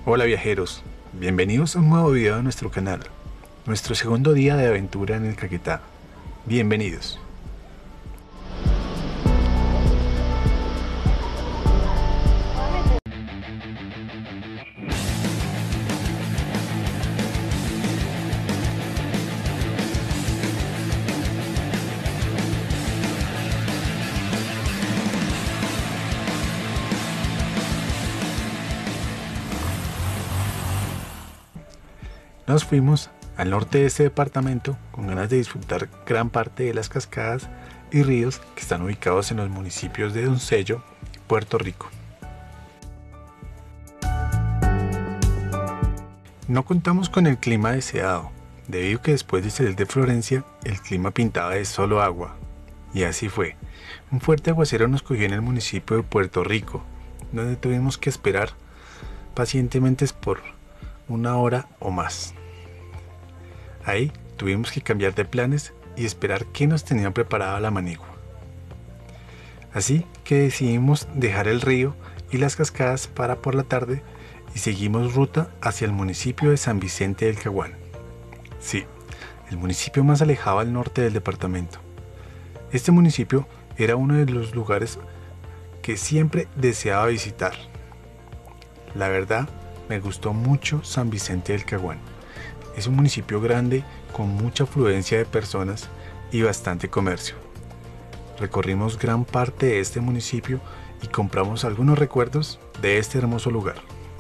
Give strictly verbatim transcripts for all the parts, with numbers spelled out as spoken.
Hola viajeros, bienvenidos a un nuevo video de nuestro canal, nuestro segundo día de aventura en el Caquetá. Bienvenidos. Nos fuimos al norte de este departamento con ganas de disfrutar gran parte de las cascadas y ríos que están ubicados en los municipios de Doncello y Puerto Rico. No contamos con el clima deseado, debido a que después de salir de Florencia el clima pintaba de solo agua. Y así fue, un fuerte aguacero nos cogió en el municipio de Puerto Rico, donde tuvimos que esperar pacientemente por una hora o más. Ahí tuvimos que cambiar de planes y esperar qué nos tenía preparada la manigua. Así que decidimos dejar el río y las cascadas para por la tarde y seguimos ruta hacia el municipio de San Vicente del Caguán. Sí, el municipio más alejado al norte del departamento. Este municipio era uno de los lugares que siempre deseaba visitar. La verdad, me gustó mucho San Vicente del Caguán. Es un municipio grande con mucha afluencia de personas y bastante comercio. Recorrimos gran parte de este municipio y compramos algunos recuerdos de este hermoso lugar.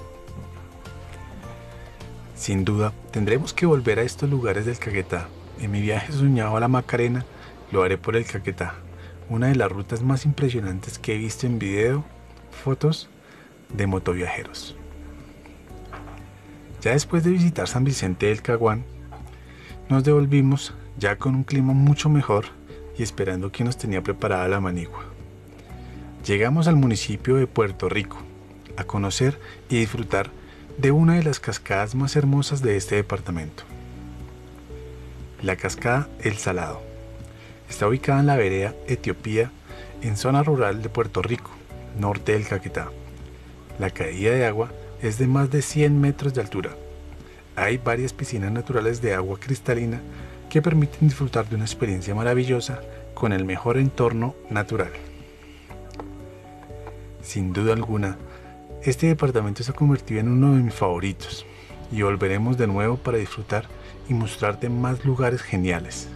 Sin duda, tendremos que volver a estos lugares del Caquetá. En mi viaje soñado a la Macarena, lo haré por el Caquetá, una de las rutas más impresionantes que he visto en video, fotos de motoviajeros. Ya después de visitar San Vicente del Caguán, nos devolvimos ya con un clima mucho mejor y esperando que nos tenía preparada la manigua. Llegamos al municipio de Puerto Rico a conocer y disfrutar de una de las cascadas más hermosas de este departamento. La cascada El Salado. Está ubicada en la vereda Etiopía, en zona rural de Puerto Rico, norte del Caquetá. La caída de agua es de más de cien metros de altura. Hay varias piscinas naturales de agua cristalina que permiten disfrutar de una experiencia maravillosa con el mejor entorno natural. Sin duda alguna, este departamento se ha convertido en uno de mis favoritos y volveremos de nuevo para disfrutar y mostrarte más lugares geniales.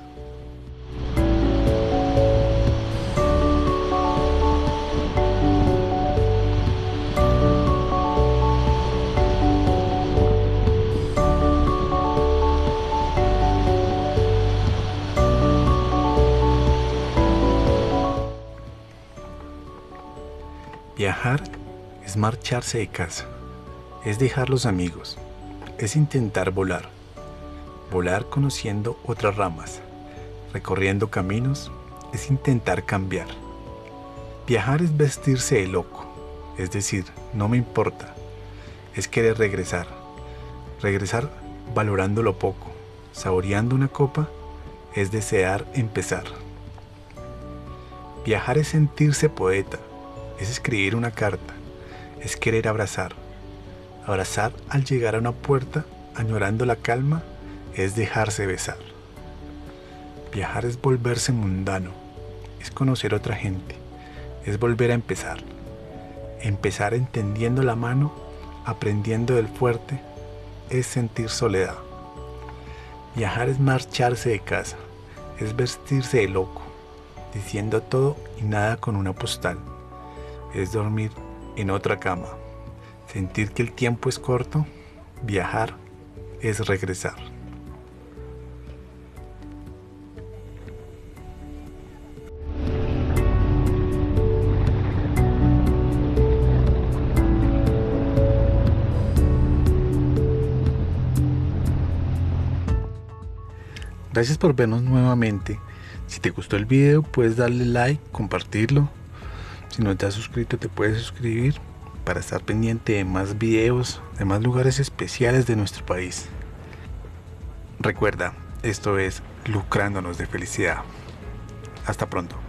Viajar es marcharse de casa, es dejar los amigos, es intentar volar, volar conociendo otras ramas, recorriendo caminos, es intentar cambiar. Viajar es vestirse de loco, es decir, no me importa, es querer regresar, regresar valorando lo poco, saboreando una copa, es desear empezar. Viajar es sentirse poeta, es escribir una carta, es querer abrazar. Abrazar al llegar a una puerta, añorando la calma, es dejarse besar. Viajar es volverse mundano, es conocer otra gente, es volver a empezar. Empezar entendiendo la mano, aprendiendo del fuerte, es sentir soledad. Viajar es marcharse de casa, es vestirse de loco, diciendo todo y nada con una postal. Es dormir en otra cama, sentir que el tiempo es corto, viajar es regresar. Gracias por vernos nuevamente. Si te gustó el video puedes darle like, compartirlo. Si no te has suscrito te puedes suscribir para estar pendiente de más videos, de más lugares especiales de nuestro país. Recuerda, esto es Lucrándonos de Felicidad. Hasta pronto.